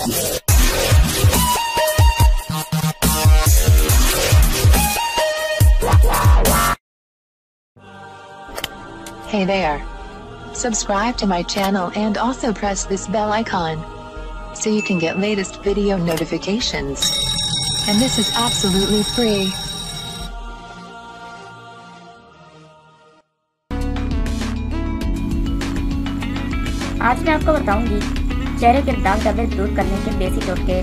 Hey there. Subscribe to my channel and also press this bell icon so you can get latest video notifications. And this is absolutely free. आज मैं आपको बताऊंगी चेहरे के दाग धब्बे दूर करने के देसी टोटके।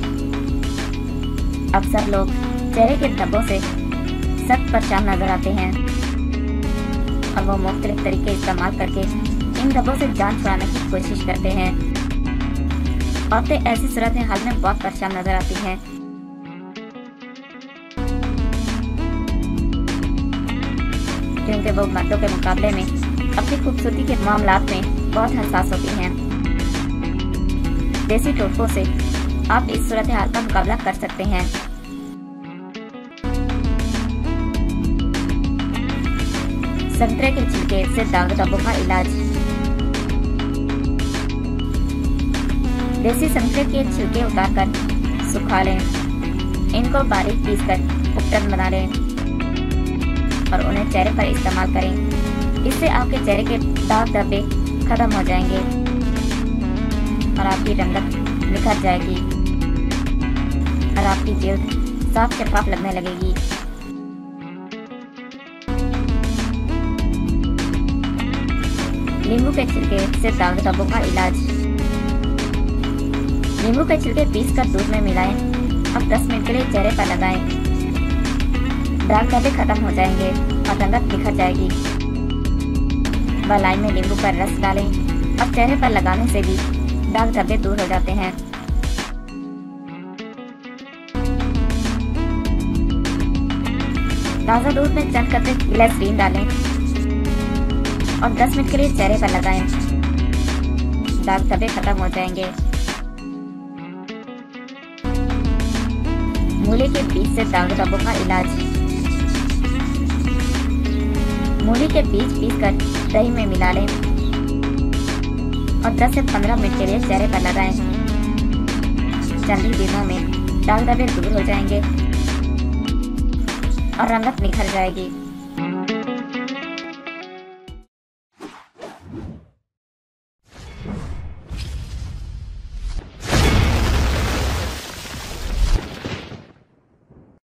अक्सर लोग चेहरे के धब्बों से सख्त परेशान नजर आते हैं और वो मुख्तलिफ तरीके इस्तेमाल करके इन धब्बों से जान छुड़ाने की कोशिश करते हैं। औरतें ऐसी सूरत हाल में बहुत परेशान नजर आती हैं। क्योंकि वो मर्दों के मुकाबले में अपनी खूबसूरती के मामलात में बहुत हसास होती हैं। देसी टोटकों से आप इस सूरत हाल का मुकाबला कर सकते हैं। संतरे के छिलके से दाग धब्बों का इलाज। देसी संतरे के छिलके उतारकर सुखा लें, इनको बारीक पीसकर उपटन बना लें और उन्हें चेहरे पर इस्तेमाल करें। इससे आपके चेहरे के दाग धब्बे खत्म हो जाएंगे और आपकी रंगत निखर जाएगी और आपकी जल्द साफ शफाफ लगने लगेगी। नींबू के छिलके से दाग धब्बों का इलाज। नींबू के छिलके पीसकर दूध में मिलाएं और 10 मिनट के लिए चेहरे पर लगाएं। दाग धब्बे खत्म हो जाएंगे और रंगत निखर जाएगी। मलाई में नींबू का रस डालें और चेहरे पर लगाने से भी दाग धब्बे दूर हो जाते हैं। ताज़ा दूध में चंद कतरे ग्लिसरीन डालें और 10 मिनट के लिए चेहरे पर लगाएं। दाग धब्बे खत्म हो जाएंगे। मूली के बीज से दाग धब्बों का इलाज। मूली के बीज पीसकर दही में मिला लें और 10 से 15 मिनट के लिए चेहरे पर लगाएं। चंद ही दिनों में दाग धब्बे दूर हो जाएंगे और रंगत निखर जाएगी।